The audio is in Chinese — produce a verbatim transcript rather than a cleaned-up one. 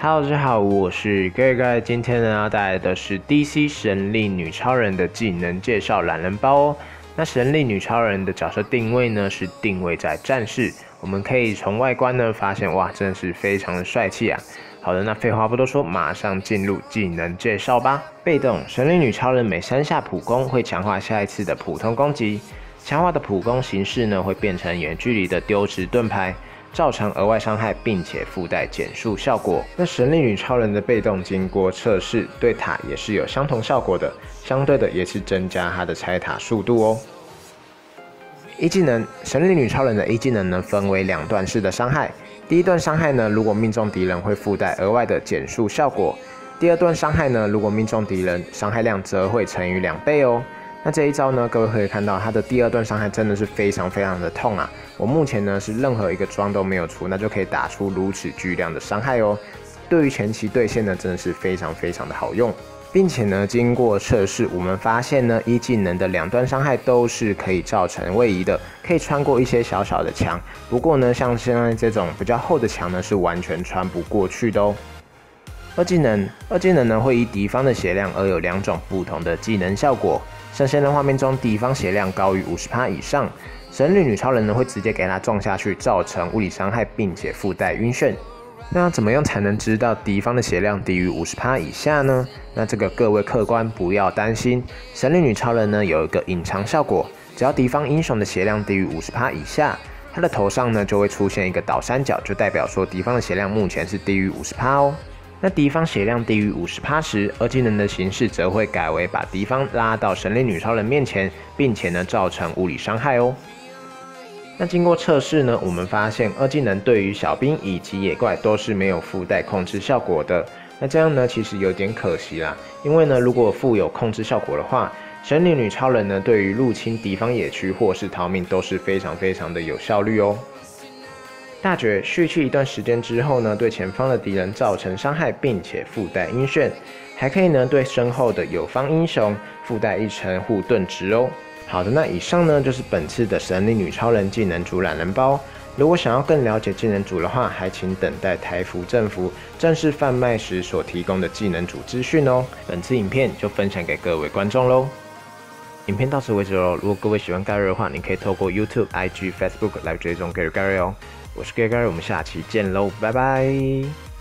Hello， 大家好，我是 Gary， 今天呢要带来的是 D C 神力女超人的技能介绍懒人包哦。那神力女超人的角色定位呢是定位在战士，我们可以从外观呢发现，哇，真的是非常的帅气啊。好的，那废话不多说，马上进入技能介绍吧。被动神力女超人每三下普攻会强化下一次的普通攻击，强化的普攻形式呢会变成远距离的丢掷盾牌。造成额外伤害，并且附带减速效果。那神力女超人的被动经过测试，对塔也是有相同效果的，相对的也是增加它的拆塔速度哦。一技能，神力女超人的一技能呢分为两段式的伤害。第一段伤害呢，如果命中敌人会附带额外的减速效果；第二段伤害呢，如果命中敌人，伤害量则会乘以两倍哦。那这一招呢，各位可以看到，它的第二段伤害真的是非常非常的痛啊！我目前呢是任何一个装都没有出，那就可以打出如此巨量的伤害哦。对于前期对线呢，真的是非常非常的好用，并且呢，经过测试，我们发现呢，一技能的两段伤害都是可以造成位移的，可以穿过一些小小的墙。不过呢，像现在这种比较厚的墙呢，是完全穿不过去的哦。二技能，二技能呢会依敌方的血量而有两种不同的技能效果。圣仙人画面中，敌方血量高于 百分之五十 以上，神力女超人呢会直接给他撞下去，造成物理伤害，并且附带晕眩。那怎么样才能知道敌方的血量低于 百分之五十 以下呢？那这个各位客官不要担心，神力女超人呢有一个隐藏效果，只要敌方英雄的血量低于 百分之五十 以下，他的头上呢就会出现一个倒三角，就代表说敌方的血量目前是低于 百分之五十 哦。那敌方血量低于 百分之五十 时，二技能的形式则会改为把敌方拉到神力女超人面前，并且呢造成物理伤害哦。那经过测试呢，我们发现二技能对于小兵以及野怪都是没有附带控制效果的。那这样呢其实有点可惜啦，因为呢如果附有控制效果的话，神力女超人呢对于入侵敌方野区或是逃命都是非常非常的有效率哦。大绝蓄气一段时间之后呢，对前方的敌人造成伤害，并且附带晕眩，还可以呢对身后的友方英雄附带一层护盾值哦。好的，那以上呢就是本次的神力女超人技能组懒人包。如果想要更了解技能组的话，还请等待台服政府正式贩卖时所提供的技能组资讯哦。本次影片就分享给各位观众喽。影片到此为止喽。如果各位喜欢 Gary 的话，你可以透过 YouTube、I G、Facebook 来追踪 Gary Gary 哦。我是 Gary Gary， 我们下期见喽，拜拜。